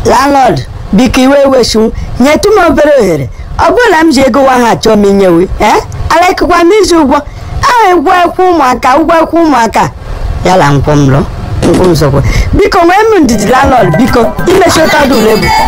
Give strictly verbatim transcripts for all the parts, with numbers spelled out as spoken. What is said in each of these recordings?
landlord biko iwe weshu nyetụ m obere ohere ọ bụla m ji ego wa ha achọ m inyewe eh alekwa m izu ụgwọ a egwu ekwu ụmụaka ụgwọ ekwu ụmụaka yala nkwọ m lọ nkwọ m sokwa biko nwee m ndidi landlord biko imechi ụta dị ule bụ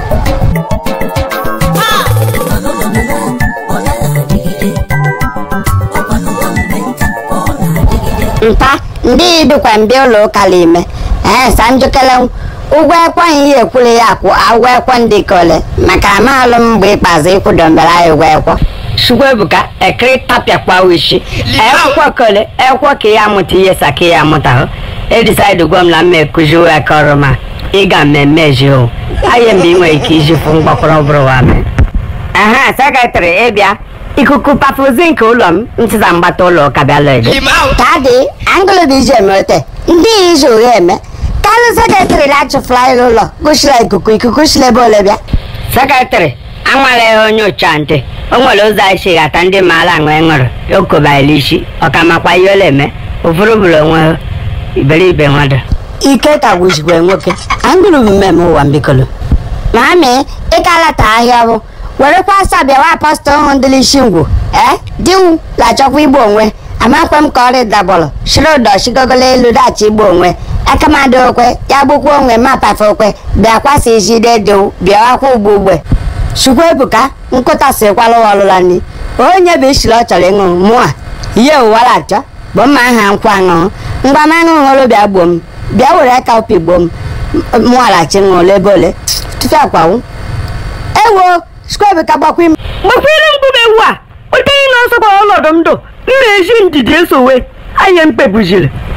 mpa ndị dịkwa mbi ụlọ ụka n'ime ee sanjukele ụgwọ ekwe ihe ekwuru ya akwụ agwọ ekwe ndị kole maka amaghịlụ m mgbe ikpeazụ ịkwụdombere anyị ụgwọ ekwe Chukwuebuka ekiri tapịakwa wishi ekwe kole ekwe ka ya amụta ihe saka ya amụta edisaịdị gwa m na mma ekuziwe aka ọrụ ma ịga mmemme ji o anyị mgbe ị nwere ike iji fụ mgbakwara ọbụrụ wa mee aha sekretrị ịbịa ikuku pafuzi nke ụlọ m ntịza mgbata ụlọ ụka bịala ede ka dị angụlụ dị ije emeote ndị iji ụgha eme kalụ sekretrị na-achụfụla ịlụ ụlọ gụchila ikuku ikuku chila ebe ole bịa sekretrị anwala ya onye ụcha ntị o nwere ụzọ anyị si ghata ndị maala aṅụ ịṅụrụ okobaila isi ọkamakwa ihe ole eme ụfọdụ bụrụ onwe iberibe mmadụ ike ka gwụzikwa nwoke angụlụ bụ mmemme ụwa mbikolo mami ịkalata ahịa bụ werekwa asa bịawa apọstọl hụ ndị isi ngwu ee diwu lachọkwa igbo onwe amakwe m ka ọrị dabọlụ shiri ụdọ shigogolo elu dachi igbo onwe akamadị okwe ya gbukwa onwe mapafe okwe bịakwasa isi dedewu bịawakwa ugbo ugbe Chukwuebuka nkụtasịkwala ọlụla nri onye bụ ishiri ọ chọrọ ịṅụ mụa ihe ụwara achọ bụ mma aha nkwa aṅụrụ ngwa manụ ṅụrụ bịa gbuo m bịa were aka opi gbuo m mụarachi ṅụrụ ebe ole tupu akwawu ewo Chukwuebuka gbakwa ime gbakwere mkpụrụ ewu a odenye na-asọkwa ọnọdụ ndụ m na-eji ndidi esowe anya mkpebuziri